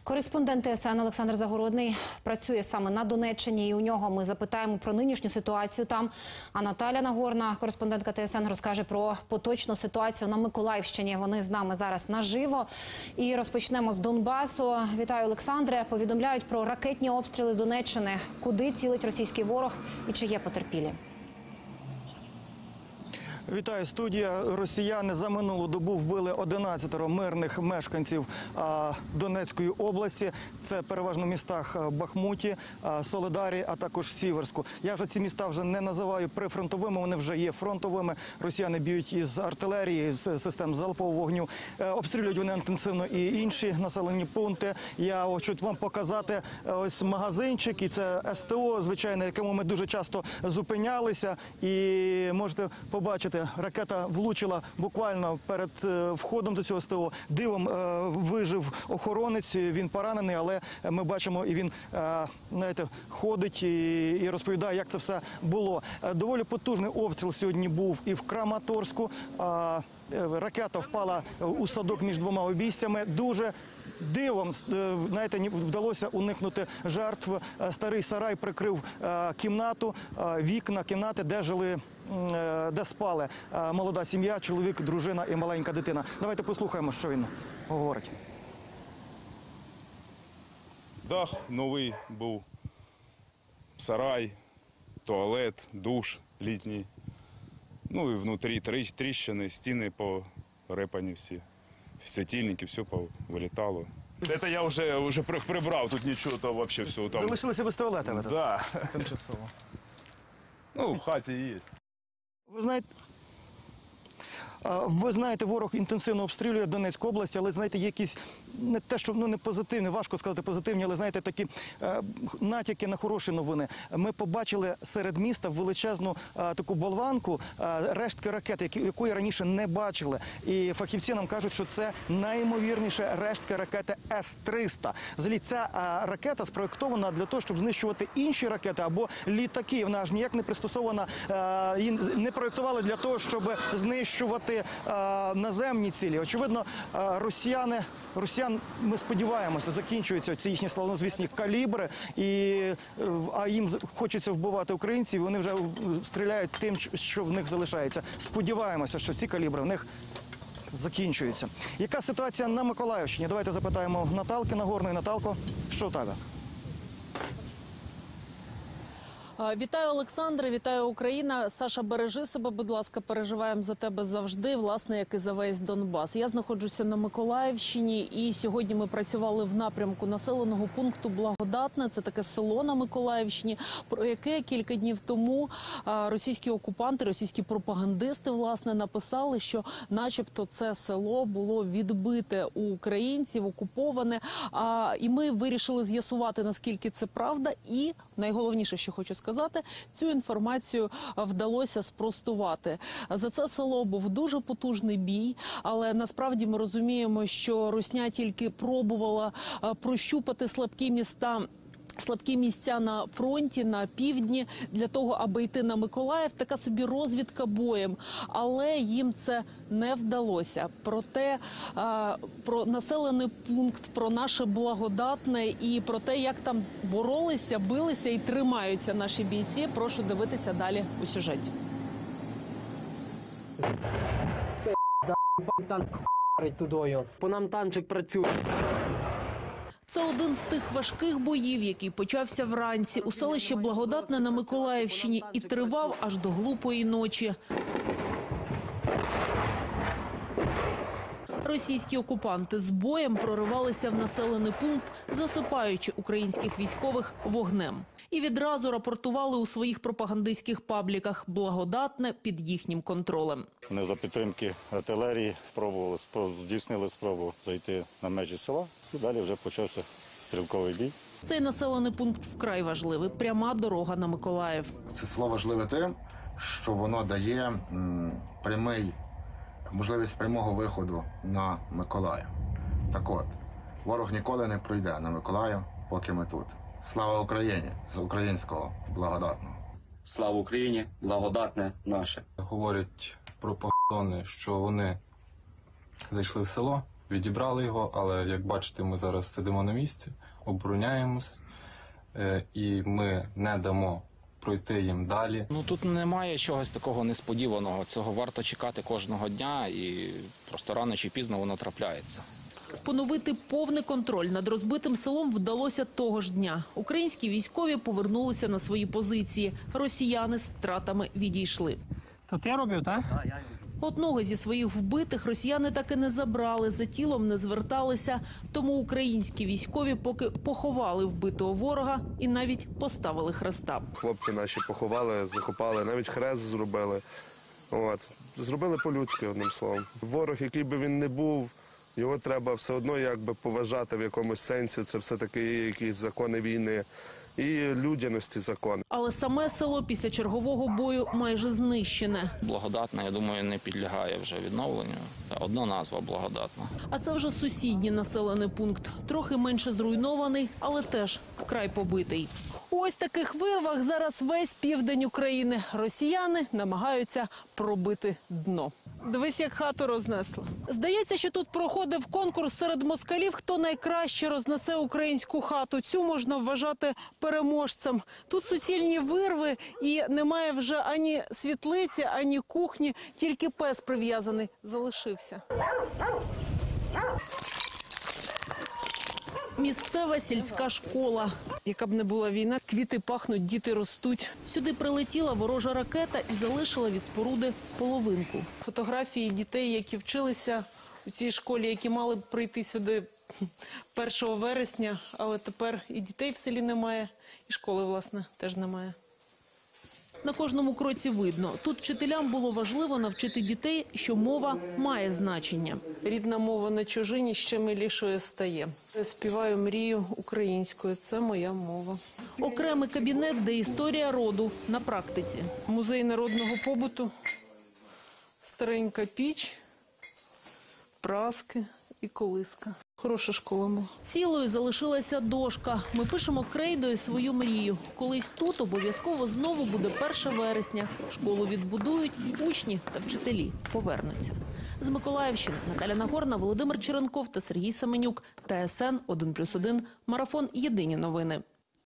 Кореспондент ТСН Олександр Загородний працює саме на Донеччині, і у нього ми запитаємо про нинішню ситуацію там. А Наталя Нагорна, кореспондентка ТСН, розкаже про поточну ситуацію на Миколаївщині. Вони з нами зараз наживо. І розпочнемо з Донбасу. Вітаю, Олександре. Повідомляють про ракетні обстріли Донеччини. Куди цілить російський ворог і чи є потерпілі? Вітаю, студія. Росіяни за минулу добу вбили 11 мирних мешканців Донецької області. Це переважно в містах Бахмуті, Солидарі, а також Сіверську. Я вже ці міста вже не називаю прифронтовими, вони вже є фронтовими. Росіяни б'ють із артилерії, з систем залпового вогню. Обстрілюють вони інтенсивно і інші населені пункти. Я хочу вам показати ось магазинчик, і це СТО, звичайно, якому ми дуже часто зупинялися. І можете побачити, ракета влучила буквально перед входом до цього СТО. Дивом вижив охоронець, він поранений, але ми бачимо, і він, знаєте, ходить і розповідає, як це все було. Доволі потужний обстріл сьогодні був і в Краматорську. Ракета впала у садок між двома обійстями. Дуже дивом, знаєте, вдалося уникнути жертв. Старий сарай прикрив кімнату, вікна кімнати, де спали молода сім'я, чоловік, дружина і маленька дитина. Давайте послухаємо, що він говорить. Дах новий був, сарай, туалет, душ літній. Ну і внутрі тріщини, стіни порепані всі. Світильники, все повилітало. Це я вже прибрав, тут нічого, то взагалі все там. Залишилися без туалета? Так, да. Тимчасово. Ну, в хаті є. Ви знаєте, ворог інтенсивно обстрілює Донецьку область, але, знаєте, є якісь, не те, що не позитивні, важко сказати позитивні, але, знаєте, такі натяки на хороші новини. Ми побачили серед міста величезну таку болванку, рештки ракети, якої раніше не бачили. І фахівці нам кажуть, що це найімовірніше рештки ракети С-300. Взагалі, ця ракета спроєктована для того, щоб знищувати інші ракети або літаки. Вона ж ніяк не пристосована, її не проєктували для того, щоб знищувати наземні цілі. Очевидно, росіян, ми сподіваємося, закінчуються ці їхні славнозвісні калібри, а їм хочеться вбивати українців, і вони вже стріляють тим, що в них залишається. Сподіваємося, що ці калібри в них закінчуються. Яка ситуація на Миколаївщині? Давайте запитаємо Наталки Нагорної. Наталко, що в тебе? Вітаю, Олександре, вітаю, Україна. Саша, бережи себе, будь ласка, переживаємо за тебе завжди, власне, як і за весь Донбас. Я знаходжуся на Миколаївщині, і сьогодні ми працювали в напрямку населеного пункту Благодатне. Це таке село на Миколаївщині, про яке кілька днів тому російські окупанти, російські пропагандисти, власне, написали, що начебто це село було відбите у українців, окуповане. І ми вирішили з'ясувати, наскільки це правда, і найголовніше, що хочу сказати, цю інформацію вдалося спростувати. За це село був дуже потужний бій, але насправді ми розуміємо, що Русня тільки пробувала прощупати слабкі місця на фронті, на півдні, для того, аби йти на Миколаїв. Така собі розвідка боєм. Але їм це не вдалося. Проте про населений пункт, про наше Благодатне і про те, як там боролися, билися і тримаються наші бійці, прошу дивитися далі у сюжеті. Танк тудою. По нам танчик працює. Це один з тих важких боїв, який почався вранці у селищі Благодатне на Миколаївщині і тривав аж до глупої ночі. Російські окупанти з боєм проривалися в населений пункт, засипаючи українських військових вогнем. І відразу рапортували у своїх пропагандистських пабліках: Благодатне під їхнім контролем. Вони за підтримки артилерії здійснили спробу зайти на межі села, і далі вже почався стрілковий бій. Цей населений пункт вкрай важливий. Пряма дорога на Миколаїв. Це село важливе тим, що воно дає можливість прямого виходу на Миколаїв. Так от, ворог ніколи не пройде на Миколаїв, поки ми тут. Слава Україні! З українського Благодатного. Слава Україні! Благодатне наше. Говорять пропагандони, що вони зайшли в село, відібрали його, але, як бачите, ми зараз сидимо на місці, обороняємось, і ми не дамо пройти їм далі. Ну, тут немає чогось такого несподіваного. Цього варто чекати кожного дня, і просто рано чи пізно воно трапляється. Поновити повний контроль над розбитим селом вдалося того ж дня. Українські військові повернулися на свої позиції. Росіяни з втратами відійшли. То ти робив, так? Одного зі своїх вбитих росіяни так і не забрали, за тілом не зверталися. Тому українські військові поки поховали вбитого ворога і навіть поставили хреста. Хлопці наші поховали, закопали, навіть хрест зробили. Зробили по-людськи, одним словом. Ворог, який би він не був, його треба все одно якби поважати в якомусь сенсі. Це все-таки є якісь закони війни і людяності закони. Але саме село після чергового бою майже знищене. Благодатна, я думаю, не підлягає вже відновленню. Одна назва Благодатна. А це вже сусідній населений пункт. Трохи менше зруйнований, але теж вкрай побитий. У ось таких вирвах зараз весь південь України. Росіяни намагаються пробити дно. Дивись, як хату рознесло. Здається, що тут проходив конкурс серед москалів, хто найкраще рознесе українську хату. Цю можна вважати переможцем. Тут суцільні вирви і немає вже ані світлиці, ані кухні, тільки пес прив'язаний залишився. Місцева сільська школа. Яка б не була війна, квіти пахнуть, діти ростуть. Сюди прилетіла ворожа ракета і залишила від споруди половинку. Фотографії дітей, які вчилися у цій школі, які мали б прийти сюди 1 вересня, але тепер і дітей в селі немає, і школи, власне, теж немає. На кожному кроці видно, тут вчителям було важливо навчити дітей, що мова має значення. Рідна мова на чужині ще милішою стає. Я співаю мрію українською, це моя мова. Окремий кабінет, де історія роду на практиці. Музей народного побуту, старенька піч, праски і колиска. Хороша школа була. Цілою залишилася дошка. Ми пишемо крейдою свою мрію. Колись тут обов'язково знову буде 1 вересня. Школу відбудують, учні та вчителі повернуться. З Миколаївщини Наталя Нагорна, Володимир Черенков та Сергій Семенюк. ТСН 1+1. Марафон. Єдині новини.